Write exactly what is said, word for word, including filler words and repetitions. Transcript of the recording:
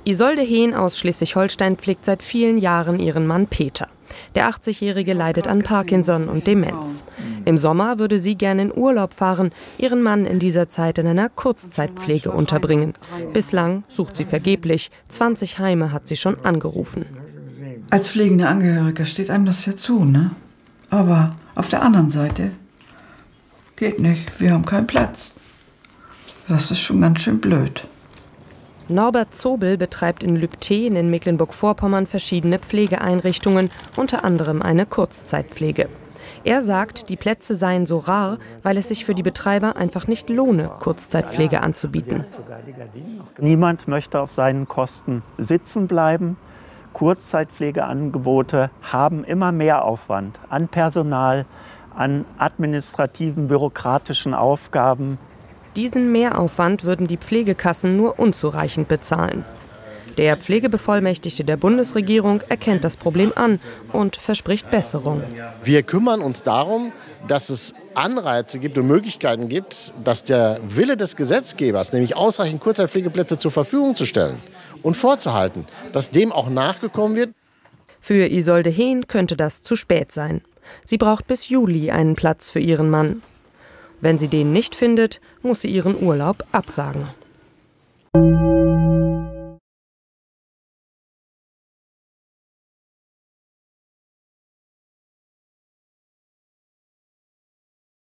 Isolde Hehn aus Schleswig-Holstein pflegt seit vielen Jahren ihren Mann Peter. Der achtzigjährige leidet an Parkinson und Demenz. Im Sommer würde sie gerne in Urlaub fahren, ihren Mann in dieser Zeit in einer Kurzzeitpflege unterbringen. Bislang sucht sie vergeblich. zwanzig Heime hat sie schon angerufen. Als pflegender Angehöriger steht einem das ja zu, ne? Aber auf der anderen Seite geht nicht, wir haben keinen Platz. Das ist schon ganz schön blöd. Norbert Zobel betreibt in Lübtheen in Mecklenburg-Vorpommern verschiedene Pflegeeinrichtungen, unter anderem eine Kurzzeitpflege. Er sagt, die Plätze seien so rar, weil es sich für die Betreiber einfach nicht lohne, Kurzzeitpflege anzubieten. Niemand möchte auf seinen Kosten sitzen bleiben. Kurzzeitpflegeangebote haben immer mehr Aufwand an Personal, an administrativen, bürokratischen Aufgaben. Diesen Mehraufwand würden die Pflegekassen nur unzureichend bezahlen. Der Pflegebevollmächtigte der Bundesregierung erkennt das Problem an und verspricht Besserung. Wir kümmern uns darum, dass es Anreize gibt und Möglichkeiten gibt, dass der Wille des Gesetzgebers, nämlich ausreichend Kurzzeitpflegeplätze zur Verfügung zu stellen und vorzuhalten, dass dem auch nachgekommen wird. Für Isolde Hehn könnte das zu spät sein. Sie braucht bis Juli einen Platz für ihren Mann. Wenn sie den nicht findet, muss sie ihren Urlaub absagen.